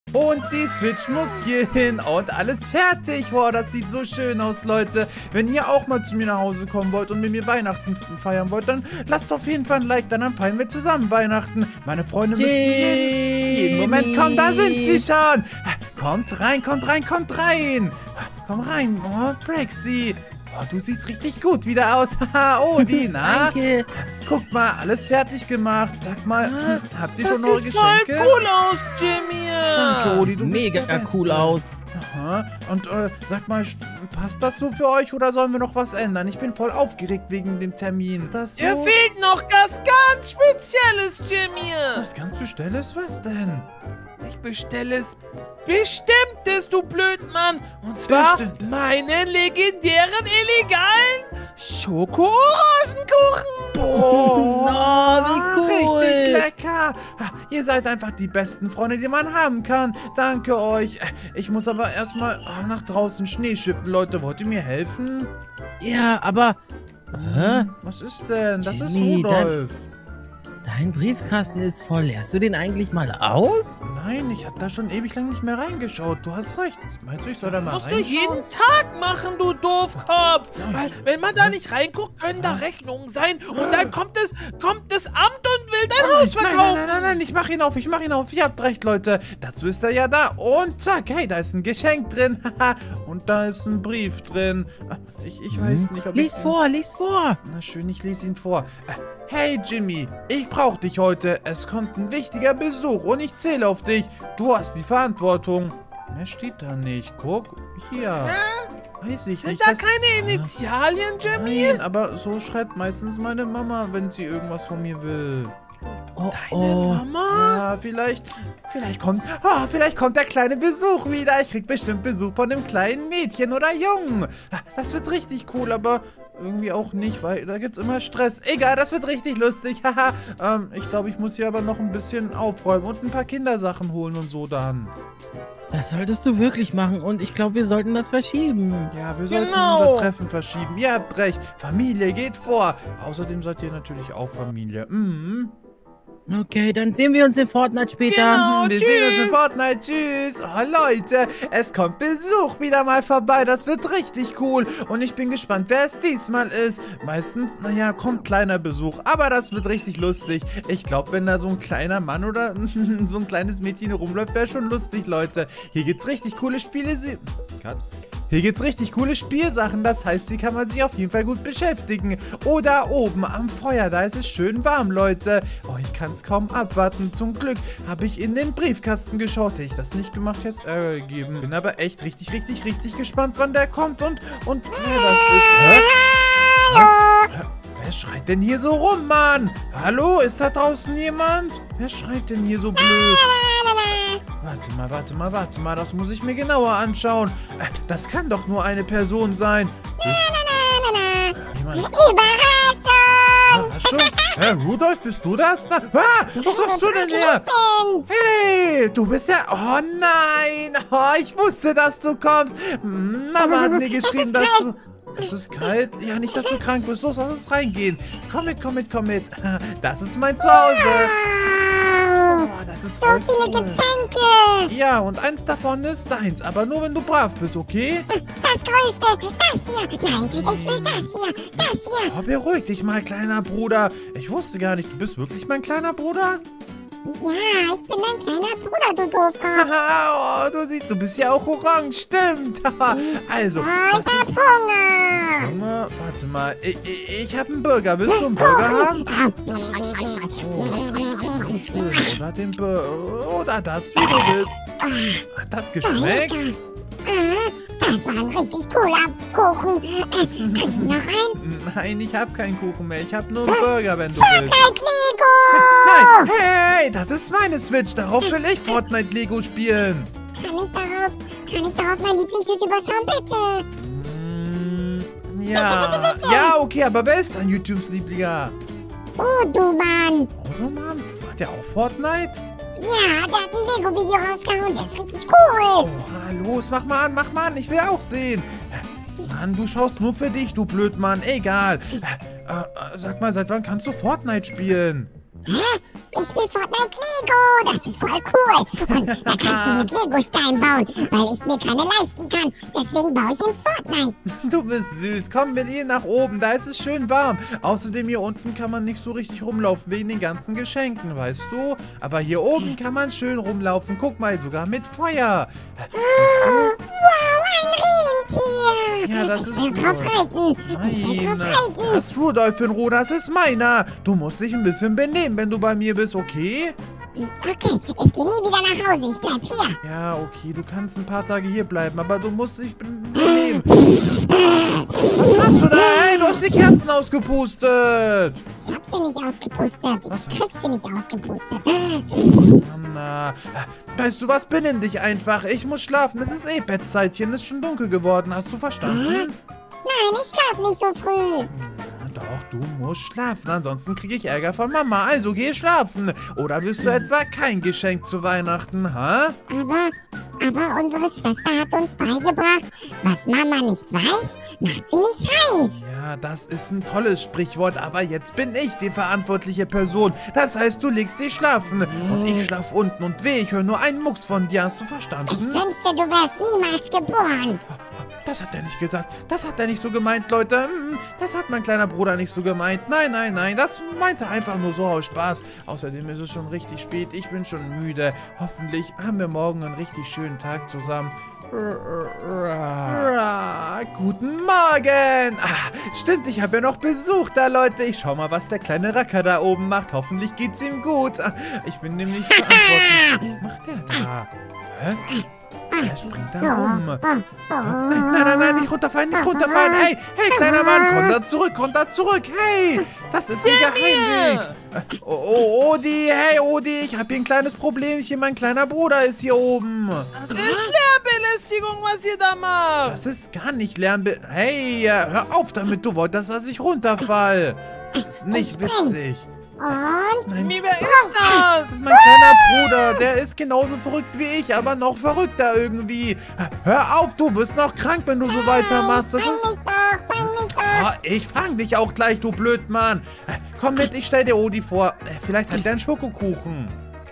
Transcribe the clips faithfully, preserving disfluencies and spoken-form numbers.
Und die Switch muss hier hin und alles fertig. Wow, das sieht so schön aus, Leute. Wenn ihr auch mal zu mir nach Hause kommen wollt und mit mir Weihnachten feiern wollt, dann lasst auf jeden Fall ein Like, dann feiern wir zusammen Weihnachten. Meine Freunde müssen jeden, jeden Moment kommen, da sind sie schon. Kommt rein, kommt rein, kommt rein. Komm rein, oh, Braxy. Oh, du siehst richtig gut wieder aus. Haha, Odi, na? Danke. Guck mal, alles fertig gemacht. Sag mal, hm, habt ihr Das schon eure sieht Geschenke? voll cool aus, Jimmy. Danke, Odi, du Mega bist der cool Beste. aus. Aha. Und äh, sag mal, st- passt das so für euch oder sollen wir noch was ändern? Ich bin voll aufgeregt wegen dem Termin. Das so? Dir fehlt noch was ganz Spezielles, Jimmy. Was ganz Bestimmtes? Was denn? Ich bestelle es Bestimmtes, du Blödmann. Und zwar Bestimmtes. meinen legendären, illegalen Schoko-Orangenkuchen. Oh, wie cool. Richtig lecker. Ah, Ihr seid einfach die besten Freunde, die man haben kann. Danke euch. Äh, Ich muss aber erstmal ah, nach draußen Schnee schippen. Leute, wollt ihr mir helfen? Ja, aber... Hä? Was ist denn? Das Jimmy, ist Rudolf. Dein Briefkasten ist voll. Leerst du den eigentlich mal aus? Nein, ich habe da schon ewig lang nicht mehr reingeschaut. Du hast recht. Meinst du, ich soll Das da mal musst du reinschauen? jeden Tag machen, du Doofkopf. Nein. Weil, wenn man da nicht reinguckt, können da Rechnungen sein. Und dann kommt das, kommt das Amt und will dein Haus Nein, nein, verkaufen. nein, nein, nein, ich mach ihn auf, ich mach ihn auf. Ihr habt recht, Leute. Dazu ist er ja da. Und zack, hey, da ist ein Geschenk drin. Und da ist ein Brief drin. Ich, ich weiß nicht, ob Lies ich... vor, lies vor. Na schön, ich lese ihn vor. Hey Jimmy, ich brauche dich heute. Es kommt ein wichtiger Besuch und ich zähle auf dich. Du hast die Verantwortung. Mehr steht da nicht. Guck, hier. Weiß ich Sind nicht. da das- keine Initialien, Jimmy? Nein, aber so schreibt meistens meine Mama, wenn sie irgendwas von mir will. Oh, Deine oh. Mama? Ja, vielleicht, vielleicht kommt, ah, vielleicht kommt der kleine Besuch wieder. Ich krieg bestimmt Besuch von einem kleinen Mädchen oder Jungen. Ah, Das wird richtig cool, aber irgendwie auch nicht, weil da gibt's immer Stress. Egal, das wird richtig lustig. Haha. ähm, ich glaube, ich muss hier aber noch ein bisschen aufräumen und ein paar Kindersachen holen und so dann. Das solltest du wirklich machen und ich glaube, wir sollten das verschieben. Ja, wir sollten Genau. unser Treffen verschieben. Ihr habt recht. Familie geht vor. Außerdem seid ihr natürlich auch Familie. Mhm. Okay, dann sehen wir uns in Fortnite später. Genau. Wir tschüss. sehen uns in Fortnite. Tschüss. Oh, Leute, es kommt Besuch wieder mal vorbei. Das wird richtig cool. Und ich bin gespannt, wer es diesmal ist. Meistens, naja, kommt kleiner Besuch. Aber das wird richtig lustig. Ich glaube, wenn da so ein kleiner Mann oder so ein kleines Mädchen rumläuft, wäre schon lustig, Leute. Hier gibt's richtig coole Spiele. Sie Cut. Hier gibt's richtig coole Spielsachen, das heißt, hier kann man sich auf jeden Fall gut beschäftigen. Oder oben am Feuer, da ist es schön warm, Leute. Oh, ich kann es kaum abwarten. Zum Glück habe ich in den Briefkasten geschaut. Hätte ich das nicht gemacht, hätte es Ärger gegeben. Bin aber echt richtig, richtig, richtig gespannt, wann der kommt und, und wer das ist. Hä? Hä? Wer schreit denn hier so rum, Mann? Hallo, ist da draußen jemand? Wer schreit denn hier so blöd? Warte mal, warte mal, warte mal, das muss ich mir genauer anschauen. Äh, Das kann doch nur eine Person sein. Jemand. Überraschung! Hä, Rudolf, bist du das? Na, ah, wo kommst du denn her? Hey, du bist ja... Oh nein! Oh, ich wusste, dass du kommst. Mama hat mir geschrieben, dass du... Es ist kalt. Ja, nicht, dass du krank bist. Los, lass uns reingehen. Komm mit, komm mit, komm mit. Das ist mein Zuhause. Oh, das ist voll So viele cool. Geschenke! Ja, und eins davon ist deins. Aber nur, wenn du brav bist, okay? Das größte! Das hier! Nein, ich will das hier! Das hier! Oh, beruhig dich mal, kleiner Bruder. Ich wusste gar nicht, du bist wirklich mein kleiner Bruder? Ja, ich bin dein kleiner Bruder, du Doofkopf! Haha, oh, du siehst, du bist ja auch orange, stimmt. Also, Oh, was ich hab ist... Hunger! Junge, warte mal. Ich, ich, ich habe einen Burger. Willst du einen Burger haben? Oh, schön. Oder den Burger. Oder das, wie du willst. Hat das geschmeckt? Ah, das war ein richtig cooler Kuchen. Äh, kann ich noch einen? Nein, ich habe keinen Kuchen mehr. Ich habe nur einen Burger, wenn du willst. Fortnite Lego! Nein, hey, das ist meine Switch. Darauf will ich Fortnite Lego spielen. Kann ich darauf, kann ich darauf mein Lieblings-YouTuber schauen, bitte? Mm, ja, ja, okay, aber wer ist dein YouTubes Lieblinger? Oh, du Mann! Oh, Mann, macht der auch Fortnite? Ja, der hat ein Lego-Video rausgehauen, der ist richtig cool! Oh, los, mach mal an, mach mal an, ich will auch sehen. Mann, du schaust nur für dich, du Blödmann, egal. Äh, äh, sag mal, seit wann kannst du Fortnite spielen? Hä? Ich spiele Fortnite Lego. Das ist voll cool. Und da kannst du mit Lego-Stein bauen, weil ich mir keine leisten kann. Deswegen baue ich in Fortnite. Du bist süß. Komm mit ihr nach oben, da ist es schön warm. Außerdem hier unten kann man nicht so richtig rumlaufen wegen den ganzen Geschenken, weißt du? Aber hier oben kann man schön rumlaufen. Guck mal, sogar mit Feuer. Wow, ein Rentier. Ja, das ich ist will drauf cool. reiten. Ich will Nein, drauf reiten. das Rudolphinruh, das ist meiner. Du musst dich ein bisschen benehmen, wenn du bei mir bist, okay? Okay, ich gehe nie wieder nach Hause. Ich bleib hier. Ja, okay, du kannst ein paar Tage hier bleiben, aber du musst dich be- benehmen. Was machst du da? Hey, du hast die Kerzen ausgepustet. Ich hab sie nicht ausgepustet. Ich krieg sie nicht ausgepustet. Na, weißt du was, benimm dich einfach. Ich muss schlafen, es ist eh Bettzeitchen, es ist schon dunkel geworden. Hast du verstanden? Nein, ich schlaf nicht so früh. Doch, du musst schlafen, ansonsten kriege ich Ärger von Mama. Also geh schlafen. Oder willst du etwa kein Geschenk zu Weihnachten, ha? Aber, aber unsere Schwester hat uns beigebracht, was Mama nicht weiß, macht sie nicht heiß. Ja, das ist ein tolles Sprichwort, aber jetzt bin ich die verantwortliche Person. Das heißt, du legst dich schlafen und ich schlaf unten und weh, ich höre nur einen Mucks von dir. Hast du Ich verstanden? wünschte, du wärst niemals geboren. Das hat er nicht gesagt. Das hat er nicht so gemeint, Leute. Hm, Das hat mein kleiner Bruder nicht so gemeint. Nein, nein, nein. Das meinte er einfach nur so aus Spaß. Außerdem ist es schon richtig spät. Ich bin schon müde. Hoffentlich haben wir morgen einen richtig schönen Tag zusammen. Guten Morgen. Ah, stimmt, ich habe ja noch Besuch da, Leute. Ich schau mal, was der kleine Racker da oben macht. Hoffentlich geht's ihm gut. Ah, Ich bin nämlich verantwortlich. Was macht der da? Hä? Er springt da rum. Nein, nein, nein, nein, nicht runterfallen, nicht runterfallen. Hey, hey, kleiner Mann, komm da zurück, komm da zurück. Hey, das ist ein Geheimweg. Äh, Oh, oh, Odi, hey, Odi, ich habe hier ein kleines Problemchen. Mein kleiner Bruder ist hier oben. Das ist Lärmbelästigung, was ihr da macht. Das ist gar nicht Lärmbe... Hey, äh, hör auf damit, du wolltest, dass ich runterfall. Das ist nicht witzig. Und? Nein, Wie, wer ist das? Das ist mein kleiner Bruder. Der ist genauso verrückt wie ich, aber noch verrückter irgendwie. Hör auf, du bist noch krank, wenn du so weitermachst. Das Fang ist... mich doch, fang mich doch. Ah, ich fang dich auch gleich, du Blödmann. Komm mit, ich stell dir Odi vor. Vielleicht hat der einen Schokokuchen.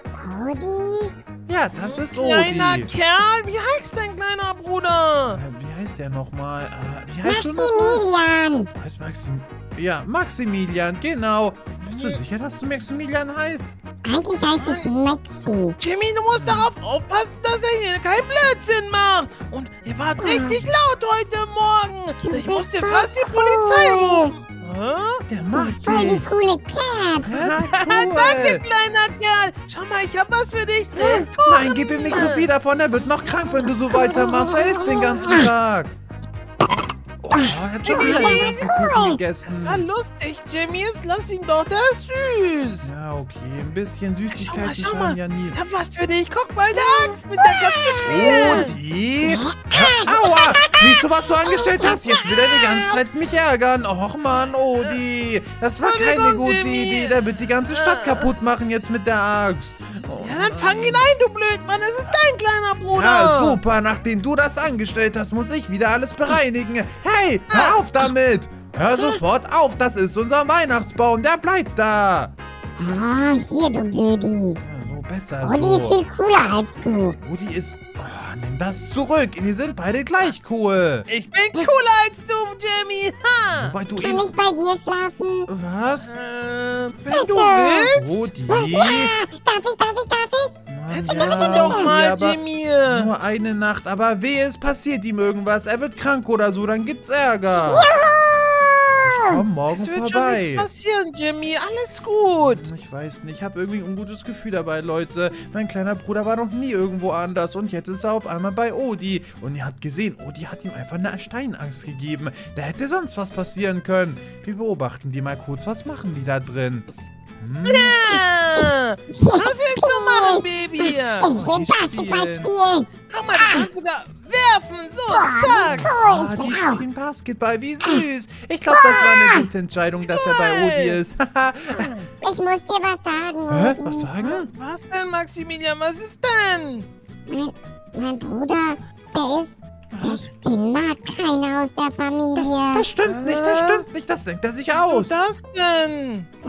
Odi? Ja, das ist Odi. Kleiner Kerl, wie heißt dein kleiner Bruder? Äh, Wie heißt der nochmal? Äh, Wie heißt du nochmal? Maximilian. Heißt Maxim... Ja, Maximilian, genau. Bist du sicher, dass du Maximilian heißt? Eigentlich heiße ich Maxi. Jimmy, du musst darauf aufpassen, dass er hier keinen Blödsinn macht. Und ihr wart richtig laut heute Morgen. Ich musste fast die Polizei rufen. Hä? Der Du macht hast voll die mich. coole Cap. Ja, Danke, cool. kleiner Kerl. Schau mal, ich hab was für dich. Nein, gib ihm nicht so viel davon. Er wird noch krank, wenn du so weitermachst. Er isst den ganzen Tag. Oh, er hat schon wieder den ganzen Kuchen gegessen. Das war lustig, Jimmy. Jetzt lass ihn doch, der ist süß. Ja, okay. Ein bisschen Schau mal, Süßigkeiten schau schaden mal. ja nie. Ich hab was für dich. Guck mal, der Axt mit der Katze spielen. Odi? Aua! Siehst du, was du angestellt hast? Jetzt will er die ganze Zeit mich ärgern. Och, Mann, Odi. Das war keine Entschuldigung, gute Jimmy. Idee. Der wird die ganze Stadt kaputt machen jetzt mit der Axt. Oh, Ja, dann fang ihn ein, du Blödmann. Es ist dein kleiner Bruder. ja, super. Nachdem du das angestellt hast, muss ich wieder alles bereinigen. Hey, hör auf damit. Hör sofort auf. Das ist unser Weihnachtsbaum. Der bleibt da. Ah, hier, du Blödi. Ja, so besser Odi ist so. viel cooler als du. Odi ist... Oh, nimm das zurück. Wir sind beide gleich cool. Ich bin cooler als du, Jimmy. Ha. Weil du Kann eben... ich bei dir schlafen? Was? Äh, wenn Bitte. du willst. Odi? Ja, darf ich, darf ich, darf ich? Mann, Jetzt ja, lass ihn doch mal, aber Jimmy. Nur eine Nacht, aber wehe, es passiert ihm irgendwas. Er wird krank oder so, dann gibt's Ärger. Komm morgen Es wird schon vorbei. nichts passieren, Jimmy. Alles gut. Ich weiß nicht, ich habe irgendwie ein ungutes Gefühl dabei, Leute. Mein kleiner Bruder war noch nie irgendwo anders und jetzt ist er auf einmal bei Odi. Und ihr habt gesehen, Odi hat ihm einfach eine Steinangst gegeben. Da hätte sonst was passieren können. Wir beobachten die mal kurz. Was machen die da drin? Hm? Ja. Was willst du machen, Baby? Ich will die Basketball spielen. spielen. Guck mal, du kannst sogar werfen. So, Boah, zack. cool, Ah, ich die will auch. spielen Basketball, wie süß. Ich glaube, das war eine gute Entscheidung, dass er bei Odi ist. Ich muss dir was sagen, Hä? Odi. Was sagen? Was denn, Maximilian? Was ist denn? Mein, mein Bruder, der ist... Was? Den mag keiner aus der Familie. Das stimmt nicht, das stimmt nicht. Das denkt er sich aus. Was ist das denn? Weil,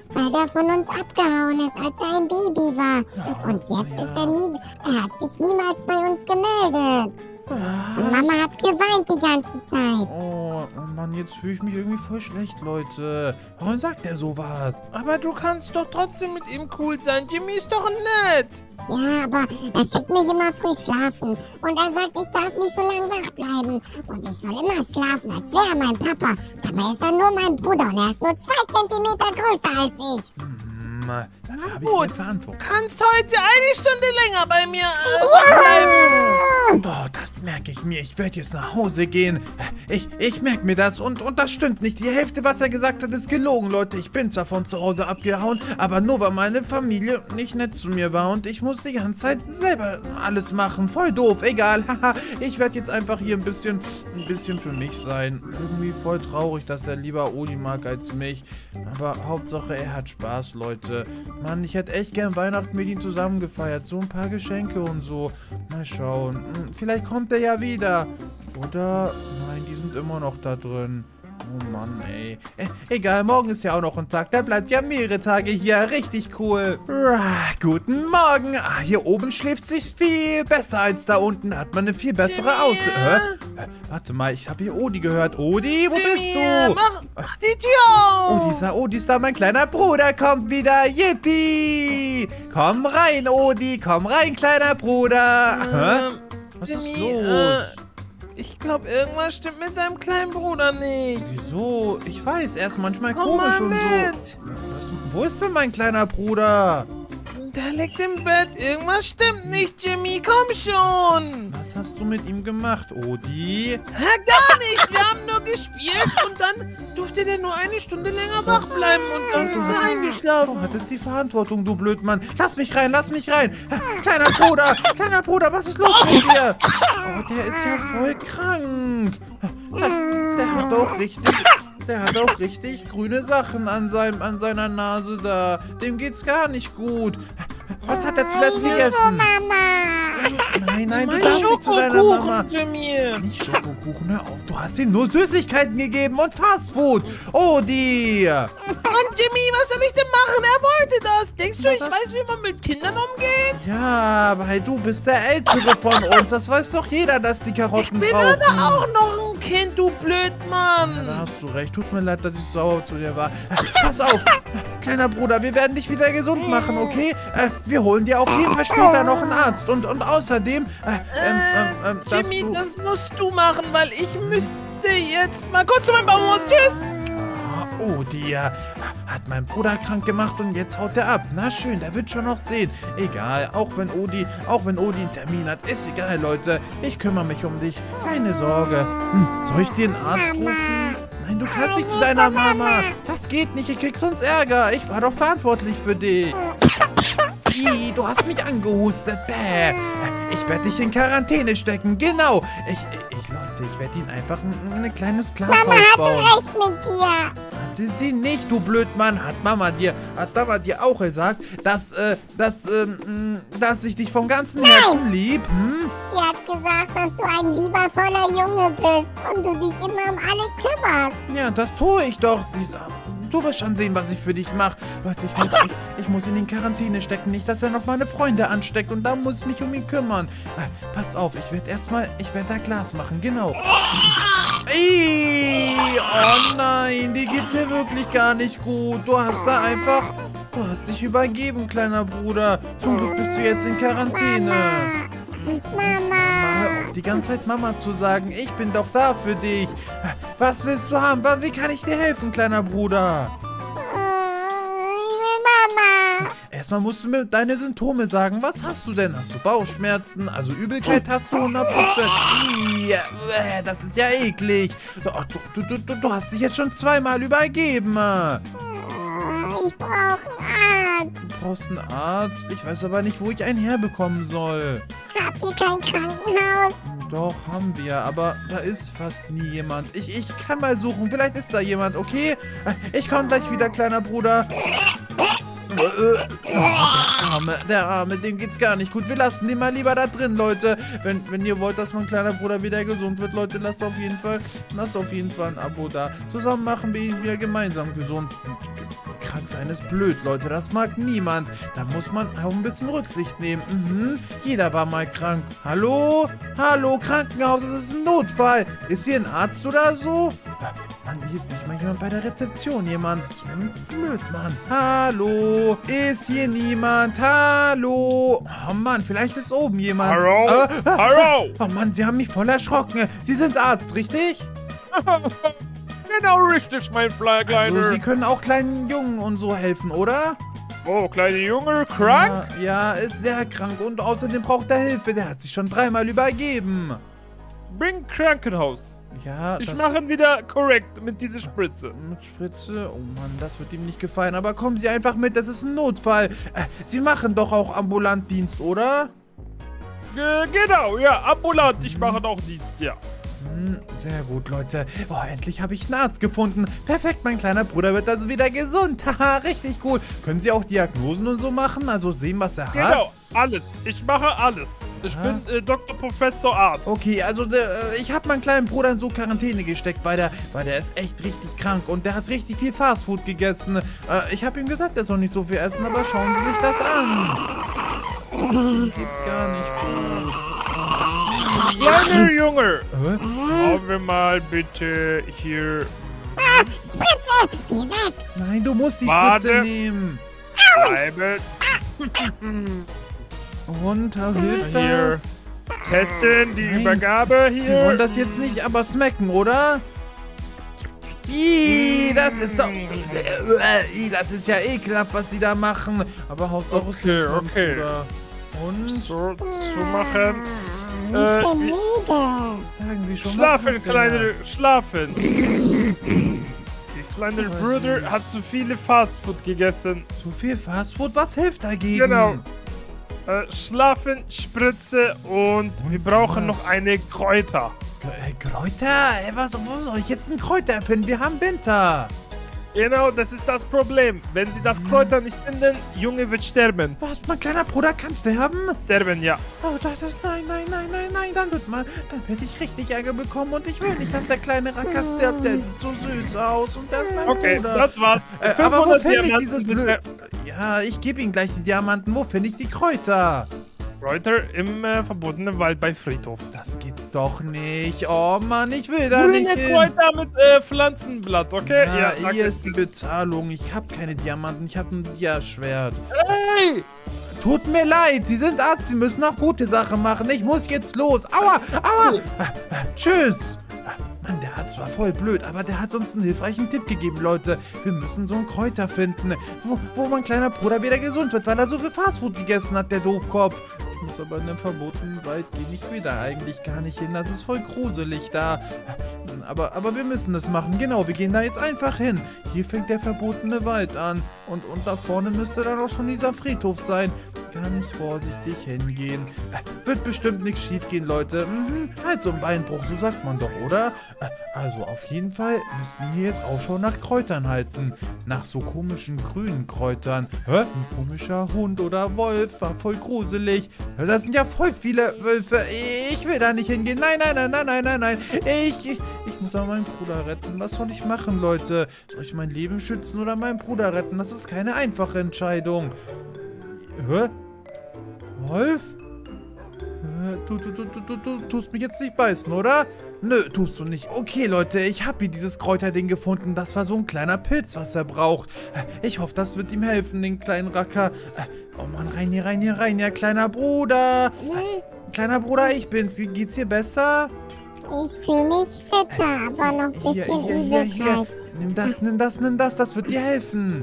weil der von uns abgehauen ist, als er ein Baby war. Und jetzt ist er nie, er hat sich niemals bei uns gemeldet. Und Mama hat geweint die ganze Zeit. Oh, oh Mann, jetzt fühle ich mich irgendwie voll schlecht, Leute. Warum sagt er sowas? Aber du kannst doch trotzdem mit ihm cool sein. Jimmy ist doch nett. Ja, aber er schickt mich immer früh schlafen. Und er sagt, ich darf nicht so lange wach bleiben. Und ich soll immer schlafen, als wäre er mein Papa. Dabei ist er nur mein Bruder und er ist nur zwei Zentimeter größer als ich. Hm, dafür habe ich Gut, keine Verantwortung. du kannst heute eine Stunde länger bei mir äh, wach bleiben. Oh, das merke ich mir. Ich werde jetzt nach Hause gehen. Ich, ich merke mir das und, und das stimmt nicht. Die Hälfte, was er gesagt hat, ist gelogen, Leute. Ich bin zwar von zu Hause abgehauen, aber nur, weil meine Familie nicht nett zu mir war und ich muss die ganze Zeit selber alles machen. Voll doof. Egal. Haha. Ich werde jetzt einfach hier ein bisschen, ein bisschen für mich sein. Irgendwie voll traurig, dass er lieber Odi mag als mich. Aber Hauptsache, er hat Spaß, Leute. Mann, ich hätte echt gern Weihnachten mit ihm zusammen gefeiert. So ein paar Geschenke und so. Mal schauen. Vielleicht kommt er ja wieder. Oder? Nein, die sind immer noch da drin. Oh Mann, ey. E egal, morgen ist ja auch noch ein Tag. Da bleibt ja mehrere Tage hier. Richtig cool. Rah, guten Morgen. Ah, hier oben schläft sich viel besser als da unten. Da hat man eine viel bessere Aussicht. Äh, warte mal, ich habe hier Odi gehört. Odi, wo Jimmy, bist du? Mach, mach die Tür auf. Odi ist da, Odi ist da, mein kleiner Bruder kommt wieder. Yippie! Komm rein, Odi. Komm rein, kleiner Bruder. Hä? Ähm, Was Jimmy, ist los? Äh, ich glaube, irgendwas stimmt mit deinem kleinen Bruder nicht. Wieso? Ich weiß, er ist manchmal Komm komisch mal und mit. so. Was, wo ist denn mein kleiner Bruder? Der liegt im Bett. Irgendwas stimmt nicht, Jimmy. Komm schon. Was hast du mit ihm gemacht, Odi? Hä, gar nichts. Wir haben nur gespielt und dann durfte der nur eine Stunde länger wach bleiben und dann ist er Du eingeschlafen. hattest die Verantwortung, du Blödmann. Lass mich rein, lass mich rein. Kleiner Bruder, kleiner Bruder, was ist los mit dir? Oh, der ist ja voll krank. Der hat auch richtig... Der hat auch richtig grüne Sachen an, seinem, an seiner Nase da. Dem geht's gar nicht gut. Was hat er zuletzt gegessen? Mama! Nein, nein, du Mein darfst nicht zu deiner Mama. Schokokuchen, Jimmy. Nicht Schokokuchen, hör auf. Du hast ihm nur Süßigkeiten gegeben und Fastfood. Odi. Und Jimmy, was soll ich denn machen? Er wollte das. Denkst du, Na, ich das- weiß, wie man mit Kindern umgeht? Ja, weil du bist der Ältere von uns. Das weiß doch jeder, dass die Karotten Ich bin brauchen. doch auch noch ein Kind, du Blödmann. Da hast du recht. Tut mir leid, dass ich so sauer zu dir war. Äh, pass auf, kleiner Bruder, wir werden dich wieder gesund machen, okay? Äh, wir holen dir auf jeden Fall später noch einen Arzt. Und, und außerdem, äh, ähm, ähm, ähm, dass Jimmy, du... das musst du machen, weil ich müsste jetzt mal kurz zu meinem Baumhaus. Tschüss. Oh, die äh, hat meinen Bruder krank gemacht und jetzt haut er ab. Na schön, der wird schon noch sehen. Egal, auch wenn Odi, auch wenn Odi einen Termin hat, ist egal, Leute. Ich kümmere mich um dich. Keine Sorge. Hm, soll ich dir einen Arzt rufen? Nein, du kannst nicht zu deiner Mama. Das geht nicht, ich krieg sonst Ärger. Ich war doch verantwortlich für dich. Ih, du hast mich angehustet. Bäh. Ich werde dich in Quarantäne stecken. Genau. Ich, ich, Leute, ich werde ihn einfach ein, ein kleines Glas Mama hatte aufbauen. recht mit dir. Hatte sie nicht, du Blödmann. Hat Mama dir, hat Mama dir auch gesagt, dass, äh, dass, ähm, dass ich dich vom ganzen Herzen lieb? Hm? Sie hat gesagt, dass du ein liebevoller Junge bist und du dich immer um alle kümmerst. Ja, das tue ich doch. Sie sagt, du wirst schon sehen, was ich für dich mache. Leute, ich muss, ich, ich muss ihn in Quarantäne stecken. Nicht, dass er noch meine Freunde ansteckt. Und da muss ich mich um ihn kümmern. Äh, pass auf, ich werde erstmal, ich werde da Glas machen. Genau. Ih, oh nein, dir geht's hier wirklich gar nicht gut. Du hast da einfach, du hast dich übergeben, kleiner Bruder. Zum Glück bist du jetzt in Quarantäne. Mama. Hör auf, die ganze Zeit Mama zu sagen. Ich bin doch da für dich. Was willst du haben? Wie kann ich dir helfen, kleiner Bruder? Ich will Mama. Erstmal musst du mir deine Symptome sagen. Was hast du denn? Hast du Bauchschmerzen? Also Übelkeit hast du hundert Prozent. Ih, äh, das ist ja eklig. Du, du, du, du hast dich jetzt schon zweimal übergeben. Ich brauche einen Arzt. Du brauchst einen Arzt. Ich weiß aber nicht, wo ich einen herbekommen soll. Habt ihr kein Krankenhaus? Doch, haben wir, aber da ist fast nie jemand. Ich, ich kann mal suchen, vielleicht ist da jemand, okay? Ich komme gleich wieder, kleiner Bruder. Der Arme, der Arme, dem geht's gar nicht gut. Wir lassen den mal lieber da drin, Leute. Wenn, wenn ihr wollt, dass mein kleiner Bruder wieder gesund wird, Leute, lasst auf jeden Fall, lasst auf jeden Fall ein Abo da. Zusammen machen wir ihn wieder gemeinsam gesund. Und krank sein ist blöd, Leute. Das mag niemand. Da muss man auch ein bisschen Rücksicht nehmen. Mhm. Jeder war mal krank. Hallo? Hallo, Krankenhaus, es ist ein Notfall. Ist hier ein Arzt oder so? Mann, hier ist nicht mal jemand bei der Rezeption. Jemand. So blöd, Mann. Hallo? Ist hier niemand? Hallo? Oh Mann, vielleicht ist oben jemand. Hallo? Äh, äh, Hallo? Oh Mann, Sie haben mich voll erschrocken. Sie sind Arzt, richtig? Genau richtig, mein Fly Kleiner. Also, Sie können auch kleinen Jungen und so helfen, oder? Oh, kleine Junge, krank? Ja, ja, ist sehr krank und außerdem braucht er Hilfe. Der hat sich schon dreimal übergeben. Bring Krankenhaus. Ja, Ich das- mache ihn wieder korrekt mit dieser Spritze. Mit Spritze? Oh Mann, das wird ihm nicht gefallen. Aber kommen Sie einfach mit, das ist ein Notfall. Äh, Sie machen doch auch Ambulantdienst, oder? Ge genau, ja, ambulant. Ich mache auch Dienst, ja. Hm, sehr gut, Leute. Oh, endlich habe ich einen Arzt gefunden. Perfekt, mein kleiner Bruder wird also wieder gesund. Haha, richtig cool. Können Sie auch Diagnosen und so machen? Also sehen, was er hat? Genau, alles. Ich mache alles. Ich Ah. bin äh, Doktor Professor Arzt. Okay, also äh, ich habe meinen kleinen Bruder in so Quarantäne gesteckt, weil der, weil der ist echt richtig krank und der hat richtig viel Fastfood gegessen. Äh, ich habe ihm gesagt, er soll nicht so viel essen, aber schauen Sie sich das an. Ihm geht's gar nicht gut. Kleiner Junge, Äh? machen wir mal bitte hier. Ah, Spritze, geh weg. Nein, du musst die Warte. Spritze nehmen. Bleiben. Und, äh, hilft Hier. das? Testen, die Nein. Übergabe Sie hier. wollen das jetzt nicht aber smacken, oder? Ih, das ist doch... Ih, das ist ja ekelhaft, was Sie da machen. Aber Hauptsache es Okay, hilft meinem okay. Bruder. Und? So zu machen. Ich Äh, bin müde. Sagen Sie schon, was Schlafen, macht der kleine, schlafen. Die kleine weiß Bruder nicht. hat zu viele Fastfood gegessen. da? Zu viel Fastfood? Was hilft dagegen? Genau. Äh, schlafen, Spritze und wir brauchen was? noch eine Kräuter. Äh, Kräuter? Ey, was, wo soll ich jetzt ein Kräuter erfinden? Wir haben Winter. Genau, das ist das Problem. Wenn sie das Kräuter nicht finden, Junge wird sterben. Was, mein kleiner Bruder kann sterben? Sterben, ja. Oh, das ist... Nein, nein, nein, nein, nein. Dann wird mal... Dann werde ich richtig Ärger bekommen und ich will nicht, dass der kleine Racker stirbt. Der sieht so süß aus und der ist mein Okay, Bruder. das war's. Äh, aber wo fünfhundert finde ich Diamanten dieses sind blöd... der- Ja, ich gebe Ihnen gleich die Diamanten. Wo finde ich die Kräuter? Kräuter im äh, verbotenen Wald bei Friedhof. Das geht's doch nicht. Oh Mann, ich will da Grüne nicht hin. Kräuter mit äh, Pflanzenblatt, okay? Ja, Ja, hier danke. ist die Bezahlung. Ich habe keine Diamanten, ich habe ein Dia-Schwert. Hey! Tut mir leid, Sie sind Arzt, Sie müssen auch gute Sachen machen. Ich muss jetzt los. Aua, aua. Ah, ah, tschüss. Ah, Mann, der Arzt war voll blöd, aber der hat uns einen hilfreichen Tipp gegeben, Leute. Wir müssen so einen Kräuter finden, wo, wo mein kleiner Bruder wieder gesund wird, weil er so viel Fastfood gegessen hat, der Doofkopf. Ich muss aber in den verbotenen Wald gehen. Ich will da eigentlich gar nicht hin. Das ist voll gruselig da. Aber, aber wir müssen es machen. Genau, wir gehen da jetzt einfach hin. Hier fängt der verbotene Wald an. Und, und da vorne müsste dann auch schon dieser Friedhof sein. Ganz vorsichtig hingehen. Äh, Wird bestimmt nichts schief gehen, Leute. Mhm, halt so ein Beinbruch, so sagt man doch, oder? Äh, Also auf jeden Fall müssen wir jetzt Ausschau nach Kräutern halten. Nach so komischen grünen Kräutern. Hä? Ein komischer Hund oder Wolf. War voll gruselig. Ja, das sind ja voll viele Wölfe. Ich will da nicht hingehen. Nein, nein, nein, nein, nein, nein, nein. Ich, ich, ich muss auch meinen Bruder retten. Was soll ich machen, Leute? Soll ich mein Leben schützen oder meinen Bruder retten? Das ist keine einfache Entscheidung. Hä? Wolf? Äh, Du, du, du, du, du, du tust mich jetzt nicht beißen, oder? Nö, tust du nicht. Okay, Leute, ich habe hier dieses Kräuterding gefunden. Das war so ein kleiner Pilz, was er braucht. Äh, Ich hoffe, das wird ihm helfen, den kleinen Racker. Äh, Oh Mann, rein hier, rein hier, rein hier, kleiner Bruder. Äh, Kleiner Bruder, ich bin's. Ge- Geht's dir besser? Ich fühle mich fitter, aber noch ein bisschen Hier, hier, hier, hier. Übelkeit. Nimm das, nimm das, nimm das. Das wird dir helfen.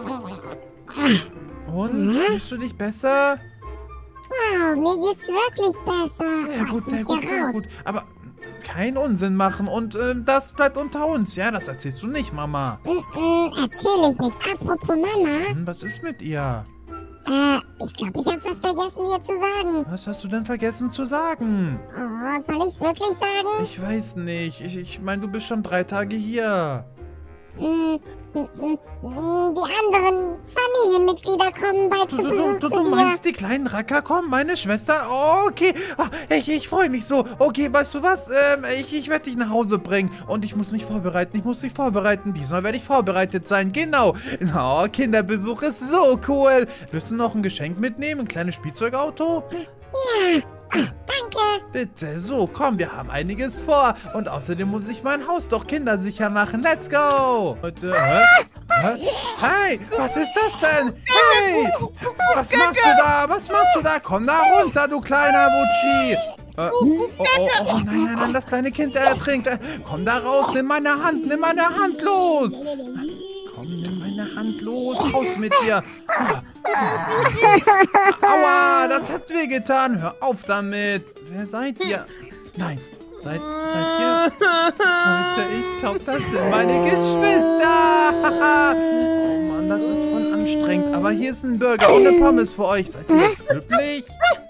Und? Fühlst du dich besser? Wow, mir geht's wirklich besser. Sehr Oh, gut, ich sehr muss gut, hier sehr raus. gut. Aber kein Unsinn machen und ähm, das bleibt unter uns. Ja, das erzählst du nicht, Mama. Mm -mm, erzähl ich nicht. Apropos Mama, Hm, was ist mit ihr? äh, ich glaube, ich habe was vergessen dir zu sagen. Was hast du denn vergessen zu sagen? Oh, soll ich's wirklich sagen? Ich weiß nicht. Ich, ich meine, du bist schon drei Tage hier. mm, mm, mm, die anderen Familienmitglieder kommen bald Du, zu du, Besuch du, zu du dir. meinst, die kleinen Racker kommen, meine Schwester? Oh, okay. Ah, ich ich freue mich so. Okay, weißt du was? Ähm, ich ich werde dich nach Hause bringen. Und ich muss mich vorbereiten. Ich muss mich vorbereiten. Diesmal werde ich vorbereitet sein. Genau. Oh, Kinderbesuch ist so cool. Willst du noch ein Geschenk mitnehmen? Ein kleines Spielzeugauto? Ja, ah, danke. Bitte, so, komm, wir haben einiges vor. Und außerdem muss ich mein Haus doch kindersicher machen. Let's go! Leute, hä? Hä? Hey, was ist das denn? Hey! Was machst du da? Was machst du da? Komm da runter, du kleiner Wutschi! Äh, oh, oh, oh, nein, nein, nein, das kleine Kind ertrinkt. Äh, komm da raus, nimm meine Hand, nimm meine Hand los! Komm, nimm meine Hand los, raus mit dir! Aua, das hat wehgetan. Hör auf damit. Wer seid ihr? Nein, seid, seid ihr? Leute, ich glaube, das sind meine Geschwister. Oh Mann, das ist voll anstrengend. Aber hier ist ein Burger und eine Pommes für euch. Seid ihr jetzt glücklich?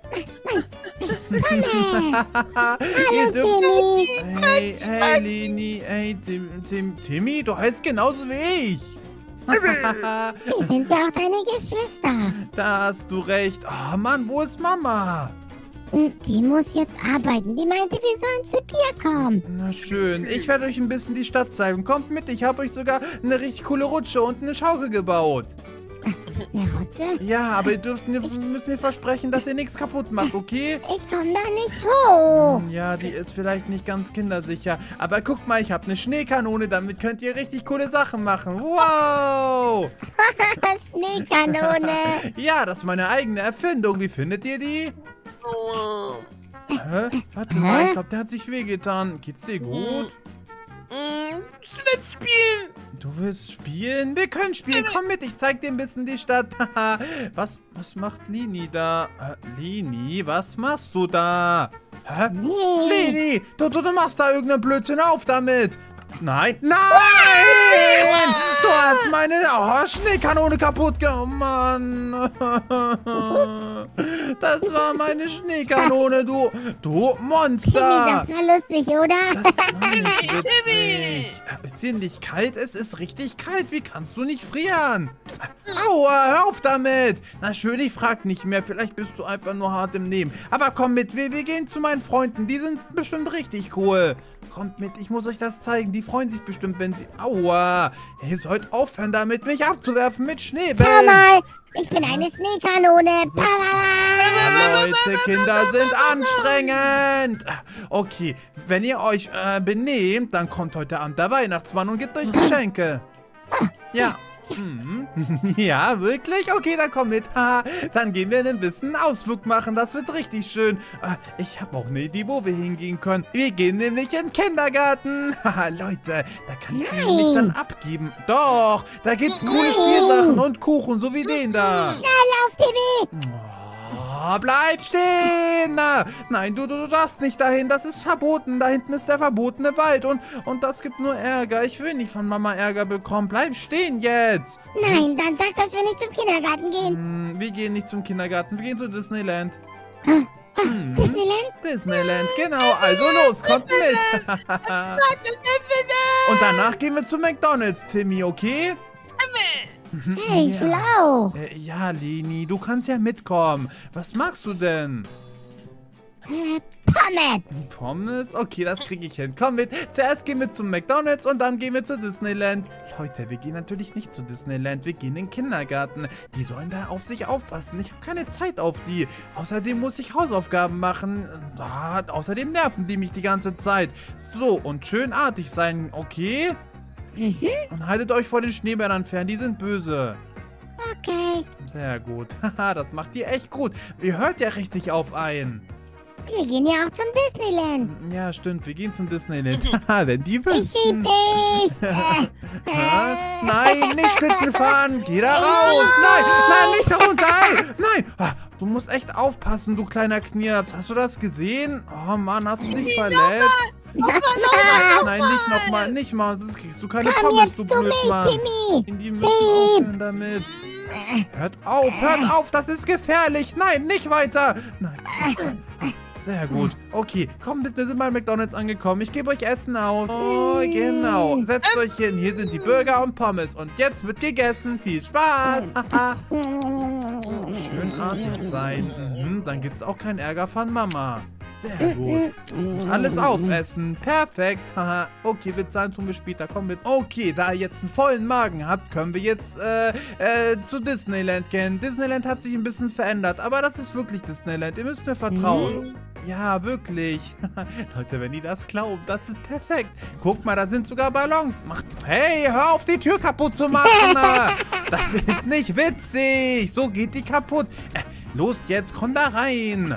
Ihr dürft- Timmy. Hey, hey, Lini. Hey, Tim, Tim, Timmy, du heißt genauso wie ich. Wir sind ja auch deine Geschwister. Da hast du recht. Oh Mann, wo ist Mama? Hm, Die muss jetzt arbeiten. Die meinte, wir sollen zu dir kommen. Na schön, ich werde euch ein bisschen die Stadt zeigen. Kommt mit, ich habe euch sogar eine richtig coole Rutsche und eine Schaukel gebaut. Eine Rutsche? Ja, aber ihr dürft ihr müsst mir versprechen, dass ihr nichts kaputt macht, okay? Ich komme da nicht hoch. Ja, die ist vielleicht nicht ganz kindersicher. Aber guckt mal, ich habe eine Schneekanone, damit könnt ihr richtig coole Sachen machen. Wow! Schneekanone. Ja, das ist meine eigene Erfindung. Wie findet ihr die? Hä? Warte mal, ich glaube, der hat sich wehgetan. Geht's dir gut? Mm, ich will spielen. Du willst spielen? Wir können spielen. Komm mit, ich zeig dir ein bisschen die Stadt. was, was macht Lini da? Äh, Lini, was machst du da? Hä? Nee. Lini, du, du, du machst da irgendeinen Blödsinn. Auf damit. Nein, nein! Du hast meine oh, Schneekanone kaputt gemacht. Oh Mann. Das war meine Schneekanone, du. Du Timmy, Monster. das war lustig, oder? Das war nicht witzig. Ist dir nicht kalt? Es ist richtig kalt. Wie kannst du nicht frieren? Aua, hör auf damit. Na schön, ich frag nicht mehr. Vielleicht bist du einfach nur hart im Nehmen. Aber komm mit, wir, wir gehen zu meinen Freunden. Die sind bestimmt richtig cool. Kommt mit, ich muss euch das zeigen. Die freuen sich bestimmt, wenn sie... Aua. Ihr sollt aufhören damit, mich abzuwerfen mit Schau Schneebällen. mal, ich bin eine Schneekanone. Ba, ba, Ja, Leute, Kinder sind anstrengend. Okay, wenn ihr euch äh, benehmt, dann kommt heute Abend der Weihnachtsmann und gibt euch Geschenke. Ja. Mhm. Ja, wirklich? Okay, dann komm mit. Ha, dann gehen wir ein bisschen Ausflug machen. Das wird richtig schön. Äh, Ich habe auch eine Idee, wo wir hingehen können. Wir gehen nämlich in den Kindergarten. Haha, Leute, da kann ich ihn nicht dann abgeben. Doch, da gibt's coole Nein. Spielsachen und Kuchen, so wie den da. Schnell auf, Timmy. Oh, bleib stehen! Na, Nein, du, du, du darfst nicht dahin. Das ist verboten. Da hinten ist der verbotene Wald. Und, und das gibt nur Ärger. Ich will nicht von Mama Ärger bekommen. Bleib stehen jetzt! Nein, dann sag, dass wir nicht zum Kindergarten gehen. Hm, wir gehen nicht zum Kindergarten. Wir gehen zu Disneyland. Disneyland? Disneyland, genau. Also los, kommt mit. Und danach gehen wir zu McDonald's, Timmy, okay? Hey, ich will auch. Äh, ja, Leni, du kannst ja mitkommen. Was magst du denn? Äh, Pommes. Pommes? Okay, das kriege ich hin. Komm mit. Zuerst gehen wir zum McDonald's und dann gehen wir zu Disneyland. Leute, wir gehen natürlich nicht zu Disneyland. Wir gehen in den Kindergarten. Die sollen da auf sich aufpassen. Ich habe keine Zeit auf die. Außerdem muss ich Hausaufgaben machen. Ah, außerdem nerven die mich die ganze Zeit. So, und schön artig sein, okay? Mhm. Und haltet euch vor den Schneebällern fern. Die sind böse. Okay. Sehr gut. Haha, das macht ihr echt gut. Ihr hört ja richtig auf ein. Wir gehen ja auch zum Disneyland. Ja, stimmt. Wir gehen zum Disneyland. Haha, wenn die Ich wüssten. schieb dich. Äh, Ha? äh, Nein, nicht Schlitten fahren. Geh da raus. Nein, nein, nicht darunter. Nein, nein. Ah, du musst echt aufpassen, du kleiner Knirps. Hast du das gesehen? Oh Mann, hast du dich verletzt? Nein, nicht nochmal, nicht mal. Sonst kriegst du keine Komm Pommes, jetzt du zu mir, Blödmann. Timmy. Die müssen Sieb. aufhören damit. Hört auf, hört auf, das ist gefährlich. Nein, nicht weiter. Nein. Sehr gut. Okay, kommt mit, wir sind bei McDonald's angekommen. Ich gebe euch Essen aus. Oh, genau. Setzt euch hin. Hier sind die Burger und Pommes. Und jetzt wird gegessen. Viel Spaß. Haha. Schön artig sein. Mhm, dann gibt es auch keinen Ärger von Mama. Sehr gut. Alles aufessen. Perfekt. Haha. Okay, wir zahlen tun wir später. Komm mit. Okay, da ihr jetzt einen vollen Magen habt, können wir jetzt äh, äh, zu Disneyland gehen. Disneyland hat sich ein bisschen verändert, aber das ist wirklich Disneyland. Ihr müsst mir vertrauen. Ja, wirklich. Leute, wenn die das glauben, das ist perfekt. Guck mal, da sind sogar Ballons. Macht. Hey, hör auf, die Tür kaputt zu machen. Das ist nicht witzig. So geht die kaputt. Äh, los jetzt, komm da rein.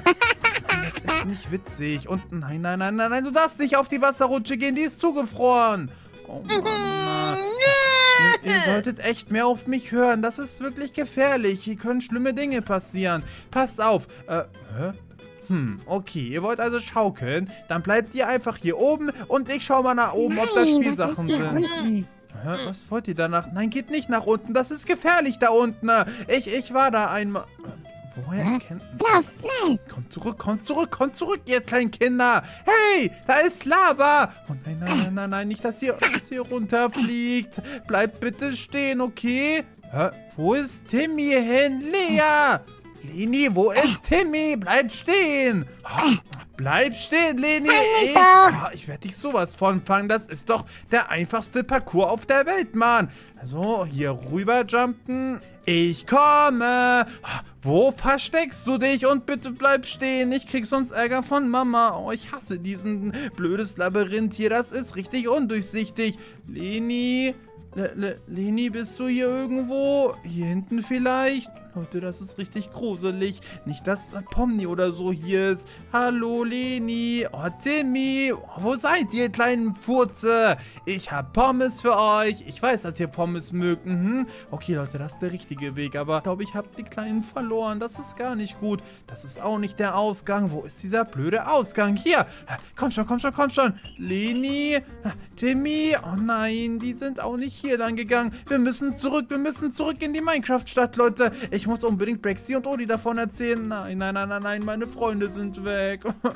Das ist nicht witzig. Und nein, nein, nein, nein, nein, du darfst nicht auf die Wasserrutsche gehen. Die ist zugefroren. Oh Mann. Ihr, ihr solltet echt mehr auf mich hören. Das ist wirklich gefährlich. Hier können schlimme Dinge passieren. Passt auf. Äh, hä? Hm, okay, ihr wollt also schaukeln, dann bleibt ihr einfach hier oben und ich schau mal nach oben, Nein, ob da Spielsachen das ist sind. unten. Hä, was wollt ihr danach? Nein, geht nicht nach unten, das ist gefährlich da unten. Ich, ich war da einmal... Woher Hä? kennt... Lauf, schnell. Kommt zurück, kommt zurück, kommt zurück, ihr kleinen Kinder. Hey, da ist Lava. Oh nein, nein, nein, nein, nein, nicht, dass ihr, dass ihr runterfliegt. Bleibt bitte stehen, okay? Hä, wo ist Timmy hin? Lea! Leni, wo ist Timmy? Bleib stehen! Oh, bleib stehen, Leni! mich Ich, doch. oh, ich werde dich sowas von fangen. Das ist doch der einfachste Parcours auf der Welt, Mann. Also, hier rüberjumpen. Ich komme! Wo versteckst du dich? Und bitte bleib stehen. Ich krieg sonst Ärger von Mama. Oh, ich hasse diesen blödes Labyrinth hier. Das ist richtig undurchsichtig. Leni... Le Le Leni, bist du hier irgendwo? Hier hinten vielleicht? Leute, das ist richtig gruselig. Nicht, dass Pomni oder so hier ist. Hallo, Leni. Oh, Timmy. Oh, wo seid ihr, kleinen Furze? Ich hab Pommes für euch. Ich weiß, dass ihr Pommes mögt. Mhm. Okay, Leute, das ist der richtige Weg. Aber ich glaube, ich habe die Kleinen verloren. Das ist gar nicht gut. Das ist auch nicht der Ausgang. Wo ist dieser blöde Ausgang? Hier. Komm schon, komm schon, komm schon. Leni. Timmy. Oh nein, die sind auch nicht hier lang gegangen. Wir müssen zurück. Wir müssen zurück in die Minecraft-Stadt, Leute. Ich muss unbedingt Brexy und Odi davon erzählen. Nein, nein, nein, nein, nein, meine Freunde sind weg.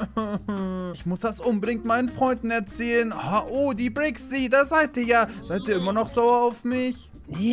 Ich muss das unbedingt meinen Freunden erzählen. Oh, Odi, Brexy, da seid ihr ja. Seid ihr immer noch sauer auf mich?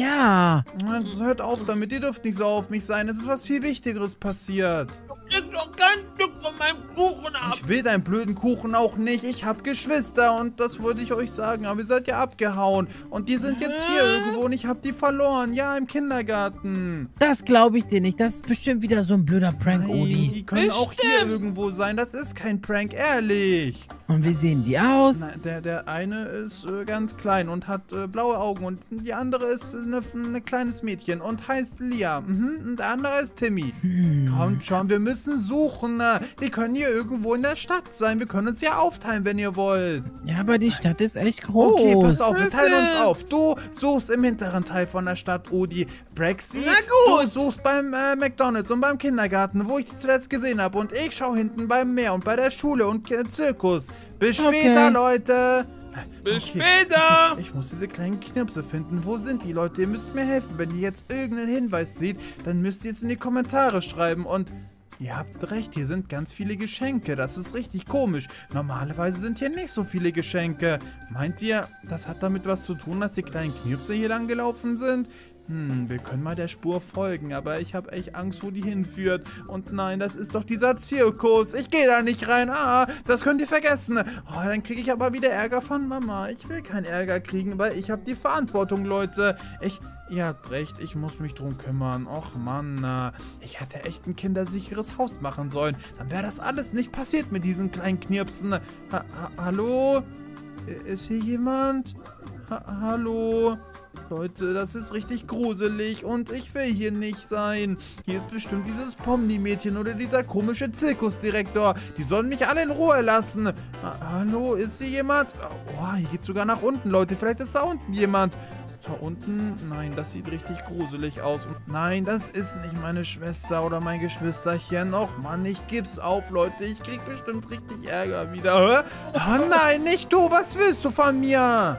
Ja. Also hört auf damit, ihr dürft nicht sauer auf mich sein. Es ist was viel Wichtigeres passiert. Du kriegst doch kein Stück von meinem Kuchen ab. Ich will deinen blöden Kuchen auch nicht. Ich habe Geschwister und das wollte ich euch sagen. Aber ihr seid ja abgehauen. Und die sind jetzt hier irgendwo und ich habe die verloren. Ja, im Kindergarten. Das glaube ich dir nicht. Das ist bestimmt wieder so ein blöder Prank, Nein, Odi. die können auch hier Bestimmt. irgendwo sein. Das ist kein Prank, ehrlich. Und wie sehen die aus? Nein, der, der eine ist äh, ganz klein und hat äh, blaue Augen und die andere ist ein kleines Mädchen und heißt Lia. Mhm, und der andere ist Timmy. Hm. Kommt schon, wir müssen suchen. äh, Die können hier irgendwo in der Stadt sein. Wir können uns ja aufteilen, wenn ihr wollt. Ja, aber die Stadt ist echt groß. Okay, pass auf, wir Was teilen uns ist? auf. Du suchst im hinteren Teil von der Stadt, Odi. Brexy, Na gut. du suchst beim äh, McDonald's und beim Kindergarten, wo ich dich zuletzt gesehen habe. Und ich schaue hinten beim Meer und bei der Schule und äh, Zirkus. Bis Okay. später, Leute. Bis Okay. später. Ich muss diese kleinen Knirpse finden. Wo sind die Leute? Ihr müsst mir helfen. Wenn ihr jetzt irgendeinen Hinweis seht, dann müsst ihr es in die Kommentare schreiben. Und ihr habt recht, hier sind ganz viele Geschenke. Das ist richtig komisch. Normalerweise sind hier nicht so viele Geschenke. Meint ihr, das hat damit was zu tun, dass die kleinen Knirpse hier lang gelaufen sind? Hm, wir können mal der Spur folgen, aber ich habe echt Angst, wo die hinführt. Und nein, das ist doch dieser Zirkus. Ich gehe da nicht rein. Ah, das könnt ihr vergessen. Oh, dann kriege ich aber wieder Ärger von Mama. Ich will keinen Ärger kriegen, weil ich habe die Verantwortung, Leute. Ich, ihr habt recht, ich muss mich drum kümmern. Och, Mann, na, ich hätte echt ein kindersicheres Haus machen sollen. Dann wäre das alles nicht passiert mit diesen kleinen Knirpsen. Ha ha hallo? Ist hier jemand? Ha hallo? Leute, das ist richtig gruselig und ich will hier nicht sein. Hier ist bestimmt dieses Pomni-Mädchen oder dieser komische Zirkusdirektor. Die sollen mich alle in Ruhe lassen. Ha hallo, ist hier jemand? Oh, hier geht's sogar nach unten, Leute. Vielleicht ist da unten jemand. Da unten? Nein, das sieht richtig gruselig aus. Und nein, das ist nicht meine Schwester oder mein Geschwisterchen. Och Mann, ich geb's auf, Leute. Ich krieg bestimmt richtig Ärger wieder. Hä? Oh nein, nicht du. Was willst du von mir?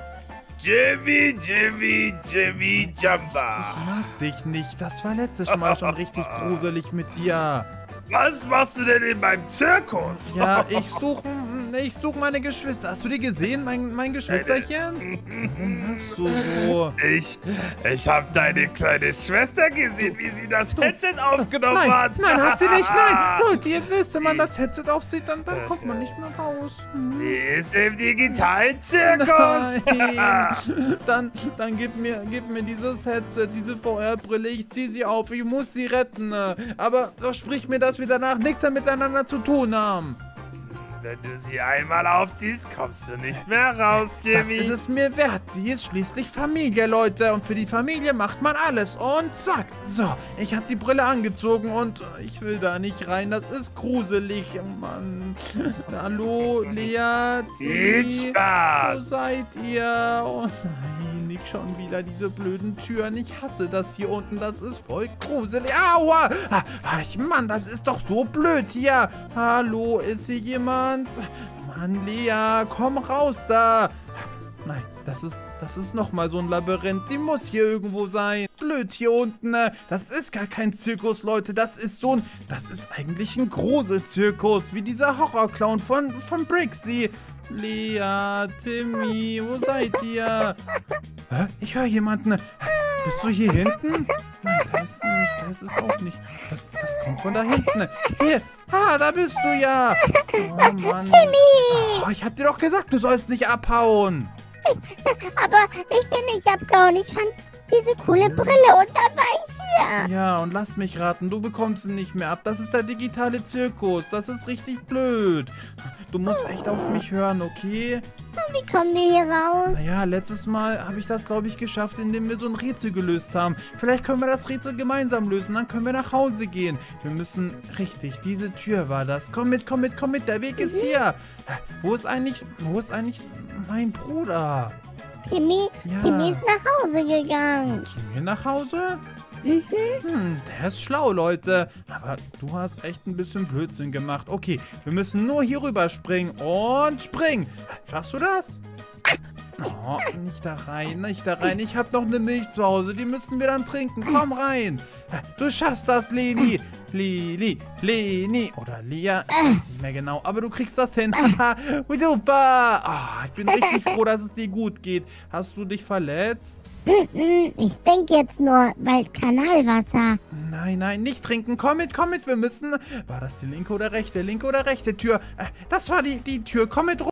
Jimmy, Jimmy, Jimmy Ich Jamba. mag dich nicht. Das war letztes Mal schon richtig gruselig mit dir. Was machst du denn in meinem Zirkus? Ja, ich suche ich such meine Geschwister. Hast du die gesehen, mein, mein Geschwisterchen? Warum hast du so? Ich, ich habe deine kleine Schwester gesehen, wie sie das Headset aufgenommen Nein, hat. nein, hat sie nicht. Nein, Leute, ihr wisst, wenn man das Headset aufsieht, dann, dann kommt man nicht mehr raus. Sie ist im digitalen Zirkus. Nein. Dann, dann gib mir, gib mir dieses Headset, diese V R-Brille. Ich zieh sie auf. Ich muss sie retten. Aber versprich mir, dass wir danach nichts mehr miteinander zu tun haben. Wenn du sie einmal aufziehst, kommst du nicht mehr raus, Jimmy. Das ist es mir wert. Sie ist schließlich Familie, Leute. Und für die Familie macht man alles. Und zack. So, ich habe die Brille angezogen und ich will da nicht rein. Das ist gruselig. Mann. Hallo, Lea, Viel Timmy. Spaß. Wo seid ihr? Oh nein, nicht schon wieder diese blöden Türen. Ich hasse das hier unten. Das ist voll gruselig. Aua. Ach, Mann, das ist doch so blöd hier. Hallo, ist hier jemand? Mann, Lea, komm raus da. Nein, das ist, das ist nochmal so ein Labyrinth. Die muss hier irgendwo sein. Blöd hier unten. Das ist gar kein Zirkus, Leute. Das ist so ein, das ist eigentlich ein Grusel-Zirkus. Wie dieser Horrorclown von, von Brixie. Lea, Timmy, wo seid ihr? Hä? Ich höre jemanden. Bist du hier hinten? Nein, da ist sie nicht. Da ist es auch nicht. Das, das kommt von da hinten. Hier. Ah, da bist du ja. Oh, Mann. Timmy! Oh, ich hab dir doch gesagt, du sollst nicht abhauen. Aber ich bin nicht abgehauen. Ich fand diese coole Brille und dann war ich hier. Ja, und lass mich raten, du bekommst sie nicht mehr ab. Das ist der digitale Zirkus. Das ist richtig blöd. Du musst echt auf mich hören, okay? Wie kommen wir hier raus? Naja, letztes Mal habe ich das, glaube ich, geschafft, indem wir so ein Rätsel gelöst haben. Vielleicht können wir das Rätsel gemeinsam lösen, dann können wir nach Hause gehen. Wir müssen, richtig, diese Tür war das. Komm mit, komm mit, komm mit, der Weg ist hier. Wo ist eigentlich, wo ist eigentlich mein Bruder? Timmy, Ja. Timmy ist nach Hause gegangen. Zu mir nach Hause? Mhm. Hm, der ist schlau, Leute. Aber du hast echt ein bisschen Blödsinn gemacht. Okay, wir müssen nur hier rüber springen. Und springen. Schaffst du das? Oh, nicht da rein, nicht da rein. Ich habe noch eine Milch zu Hause. Die müssen wir dann trinken. Komm rein. Du schaffst das, Leni. Lili, Leni oder Lea. Ich weiß nicht mehr genau. Aber du kriegst das hin. Super. Oh, ich bin richtig froh, dass es dir gut geht. Hast du dich verletzt? Ich denke jetzt nur, weil Kanalwasser. Nein, nein, nicht trinken. Komm mit, komm mit. Wir müssen... War das die linke oder rechte? Linke oder rechte Tür? Äh, Das war die, die Tür. Komm mit